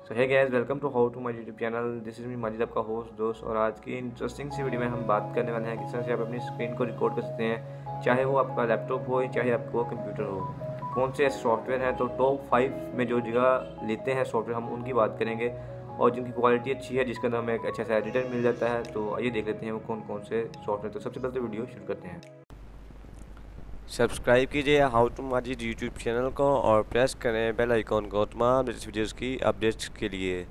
So hey guys, welcome to how to my YouTube channel. This is me Majid, आपका host दोस्त। और आज की इंटरेस्टिंग सी वीडियो में हम बात करने वाले हैं किस तरह से आप अपनी स्क्रीन को रिकॉर्ड कर सकते हैं, चाहे वो आपका लैपटॉप हो चाहे आपको कंप्यूटर हो। कौन से ऐसे सॉफ्टवेयर हैं, तो टॉप 5 में जो जगह लेते हैं सॉफ्टवेयर, हम उनकी बात करेंगे और जिनकी क्वालिटी अच्छी है, जिसके अंदर हमें एक अच्छा सा एडिटर मिल जाता है। तो आइए देख लेते हैं वो कौन कौन से सॉफ्टवेयर। तो सबसे पहले तो वीडियो शुरू करते हैं। सब्सक्राइब कीजिए how to Majid YouTube channel को और प्रेस करें बेल आइकॉन को तमाम वीडियोस की अपडेट्स के लिए।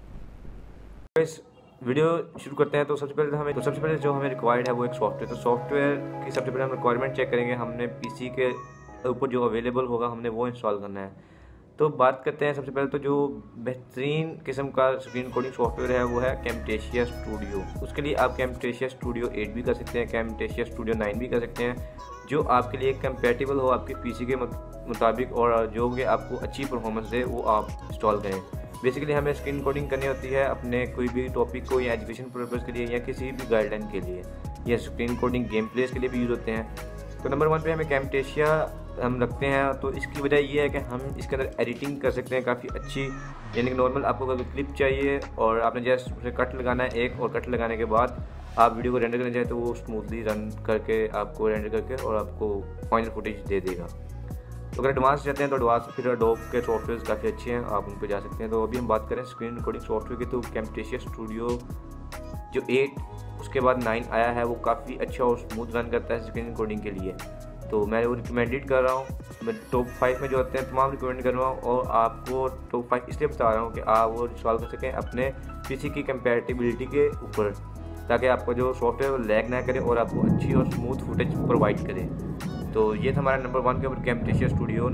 इस वीडियो शुरू करते हैं। तो सबसे पहले जो हमें रिक्वायर्ड है वो एक सॉफ्टवेयर। तो सॉफ्टवेयर की सबसे पहले हम रिक्वायरमेंट चेक करेंगे। हमने पीसी के ऊपर जो अवेलेबल होगा हमने वो इंस्टॉल करना है। तो बात करते हैं सबसे पहले तो जो बेहतरीन किस्म का स्क्रीन रिकॉर्डिंग सॉफ्टवेयर है वो है कैमटेशिया स्टूडियो। उसके लिए आप कैमटेशिया स्टूडियो 8 भी कर सकते हैं, कैमटेशिया स्टूडियो 9 भी कर सकते हैं, जो आपके लिए कंपैटिबल हो आपके पीसी के मुताबिक और जो कि आपको अच्छी परफॉर्मेंस दे वो आप इंस्टॉल करें। बेसिकली हमें स्क्रीन रिकॉर्डिंग करनी होती है अपने कोई भी टॉपिक को, या एजुकेशन पर्पज़ के लिए या किसी भी गाइडलाइन के लिए, या स्क्रीन रिकॉर्डिंग गेम प्लेस के लिए भी यूज़ होते हैं। तो नंबर 1 पे हमें कैमटेशिया हम रखते हैं। तो इसकी वजह ये है कि हम इसके अंदर एडिटिंग कर सकते हैं काफ़ी अच्छी। यानी कि नॉर्मल आपको अगर क्लिप चाहिए और आपने जैसे उसे कट लगाना है एक, और कट लगाने के बाद आप वीडियो को रेंडर करना चाहें तो वो स्मूथली रन करके आपको रेंडर करके और आपको फाइनल फुटेज दे देगा। तो अगर एडवांस चाहते हैं तो एडवांस फिर एडोब के सॉफ्टवेयर काफ़ी अच्छे हैं, आप उन पर जा सकते हैं। तो अभी हम बात करें स्क्रीन रिकॉर्डिंग सॉफ्टवेयर की, तो कैमटेशिया स्टूडियो जो 8 उसके बाद 9 आया है वो काफ़ी अच्छा और स्मूथ रन करता है स्क्रीन रिकॉर्डिंग के लिए। तो मैं वो रिकमेंडेड कर रहा हूँ। मैं टॉप 5 में जो होते हैं तमाम रिकमेंड कर रहा हूँ, और आपको टॉप 5 इसलिए बता रहा हूँ कि आप वो इंस्टॉल कर सकें अपने पीसी की कंपैटिबिलिटी के ऊपर, ताकि आपका जो सॉफ्टवेयर लैग ना करे और आपको अच्छी और स्मूथ फुटेज प्रोवाइड करे। तो ये था हमारा नंबर 1 के ऊपर कैमटेशिया स्टूडियो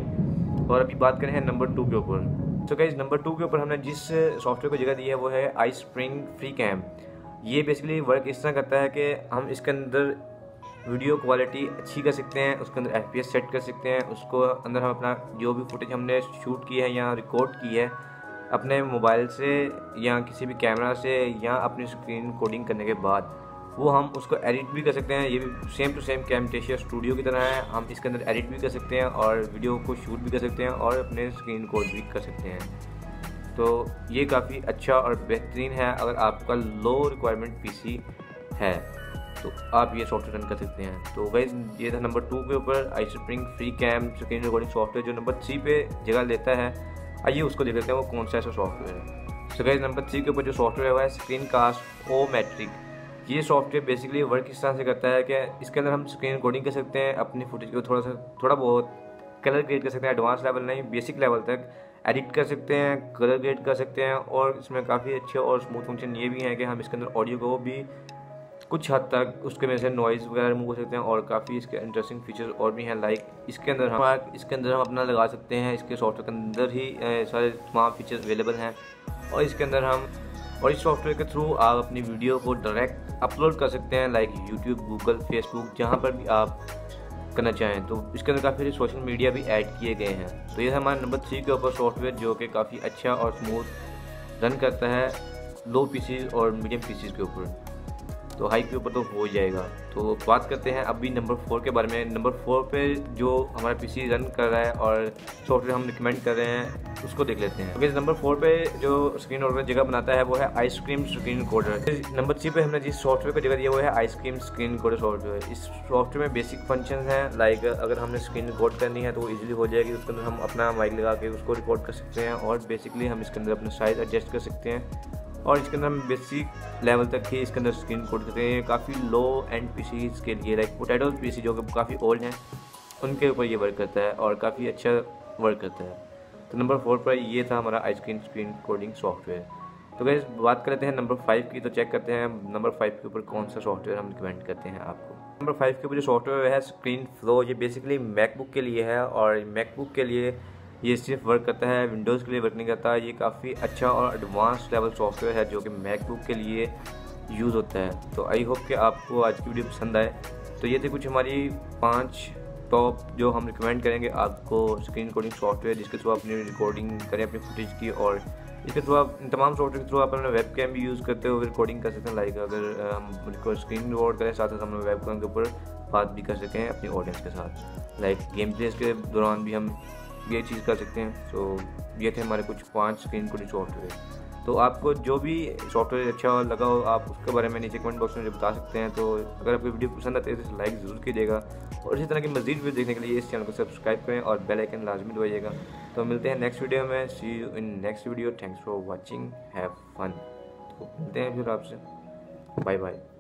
9। और अभी बात करें हैं नंबर 2 के ऊपर। तो गाइस नंबर 2 के ऊपर हमने जिस सॉफ्टवेयर को जगह दी है वो है आई स्प्रिंग फ्री कैम। ये बेसिकली वर्क इस तरह करता है कि हम इसके अंदर वीडियो क्वालिटी अच्छी कर सकते हैं, उसके अंदर FPS सेट कर सकते हैं, उसको अंदर हम अपना जो भी फुटेज हमने शूट की है या रिकॉर्ड की है अपने मोबाइल से या किसी भी कैमरा से या अपनी स्क्रीन रिकॉर्डिंग करने के बाद वो हम उसको एडिट भी कर सकते हैं। ये भी same to same Camtasia studio की तरह है। हम इसके अंदर एडिट भी कर सकते हैं और वीडियो को शूट भी कर सकते हैं और अपने स्क्रीन रिकॉर्ड भी कर सकते हैं। तो ये काफ़ी अच्छा और बेहतरीन है। अगर आपका लो रिक्वायरमेंट पीसी है तो आप ये सॉफ्टवेयर रन कर सकते हैं। तो गाइस ये था नंबर 2 के ऊपर iSpring free cam screen recording software, जो नंबर 3 पे जगह लेता है। आइए उसको देख लेते हैं वो कौन सा ऐसा सॉफ्टवेयर है। तो गाइस नंबर 3 के ऊपर जो सॉफ्टवेयर है वो है स्क्रीन कास्ट ओ मैट्रिक। ये सॉफ्टवेयर बेसिकली वर्क इस तरह से करता है कि इसके अंदर हम स्क्रीन रिकॉर्डिंग कर सकते हैं, अपनी फुटेज को थोड़ा बहुत कलर ग्रेड कर सकते हैं, एडवांस लेवल नहीं बेसिक लेवल तक एडिट कर सकते हैं, कलर ग्रेड कर सकते हैं। और इसमें काफ़ी अच्छे और स्मूथ फंक्शन ये भी है कि हम इसके अंदर ऑडियो को भी कुछ हद तक उसके में से नॉइज़ वगैरह रिमूव कर सकते हैं, और काफ़ी इसके इंटरेस्टिंग फीचर्स और भी हैं। लाइक इसके अंदर हम अपना लगा सकते हैं, इसके सॉफ्टवेयर के अंदर ही सारे तमाम फीचर्स अवेलेबल हैं। और इसके अंदर और इस सॉफ्टवेयर के थ्रू आप अपनी वीडियो को डायरेक्ट अपलोड कर सकते हैं, लाइक यूट्यूब, गूगल, फेसबुक, जहाँ पर भी आप करना चाहें। तो इसके अंदर काफ़ी सोशल मीडिया भी ऐड किए गए हैं। तो ये हमारा नंबर 3 के ऊपर सॉफ्टवेयर, जो कि काफ़ी अच्छा और स्मूथ रन करता है लो पीसी और मीडियम पीसी के ऊपर। तो हाई के ऊपर तो हो जाएगा। तो बात करते हैं अभी नंबर 4 के बारे में। नंबर 4 पे जो हमारा पीसी रन कर रहा है और सॉफ्टवेयर हम रिकमेंड कर रहे हैं उसको देख लेते हैं। तो नंबर 4 पे जो स्क्रीन रिकॉर्डर जगह बनाता है वो है आइसक्रीम स्क्रीन रिकॉर्डर। नंबर 3 पे हमने जिस सॉफ्टवेयर को जगह दिया वो है आइसक्रीम स्क्रीन रिकॉर्डर सॉफ्टवेयर। इस सॉफ्टवेयर में बेसिक फंक्शन हैं, लाइक अगर हमने स्क्रीन रिकॉर्ड करनी है तो वो ईजिली हो जाएगी। उसके अंदर हम अपना माइक लगा के उसको रिकॉर्ड कर सकते हैं, और बेसिकली हम इसके अंदर अपना साइज़ एडजस्ट कर सकते हैं, और इसके अंदर हम बेसिक लेवल तक ही इसके अंदर स्क्रीन रिकॉर्ड करते हैं। काफ़ी लो एंड पीसीज के लिए, लाइक पोटैटोज पीसी जो कि काफ़ी ओल्ड हैं, उनके ऊपर ये वर्क करता है और काफ़ी अच्छा वर्क करता है। तो नंबर 4 पर ये था हमारा आइसक्रीम स्क्रीन रिकॉर्डिंग सॉफ्टवेयर। तो गाइस बात करते हैं नंबर 5 की। तो चेक करते हैं नंबर 5 के ऊपर कौन सा सॉफ्टवेयर हम रिकमेंड करते हैं आपको। नंबर 5 के ऊपर जो सॉफ्टवेयर है स्क्रीन फ्लो। ये बेसिकली मैकबुक के लिए है, और मैकबुक के लिए ये सिर्फ वर्क करता है, विंडोज़ के लिए वर्क नहीं करता। ये काफ़ी अच्छा और एडवांस लेवल सॉफ्टवेयर है जो कि मैकबुक के लिए यूज़ होता है। तो आई होप कि आपको आज की वीडियो पसंद आए। तो ये थे कुछ हमारी 5 टॉप जो हम रिकमेंड करेंगे आपको स्क्रीन रिकॉर्डिंग सॉफ्टवेयर, जिसके थ्रू अपनी रिकॉर्डिंग करें अपनी फुटेज की, और इसके थ्रू आप इन तमाम सॉफ्टवेयर के थ्रू आप अपना वेब कैम भी यूज़ करते हुए रिकॉर्डिंग कर सकते हैं। लाइक अगर हम स्क्रीन रिकॉर्ड करें साथ साथ हम वेब कैम के ऊपर बात भी कर सकें अपनी ऑडियंस के साथ। लाइक गेम प्लेस के दौरान भी हम ये चीज़ कर सकते हैं। तो ये थे हमारे कुछ 5 स्क्रीन रिकॉर्डिंग सॉफ्टवेयर। तो आपको जो भी सॉफ्टवेयर अच्छा लगा हो आप उसके बारे में नीचे कमेंट बॉक्स में मुझे बता सकते हैं। तो अगर आपको वीडियो पसंद आती है तो लाइक ज़रूर कीजिएगा और इसी तरह की मज़ीद वीडियो देखने के लिए इस चैनल को सब्सक्राइब करें और बेल आइकन लाजमी दबाइएगा। तो मिलते हैं नेक्स्ट वीडियो में। See you in next video. Thanks for watching, have fun. तो मिलते हैं फिर आपसे। Bye bye.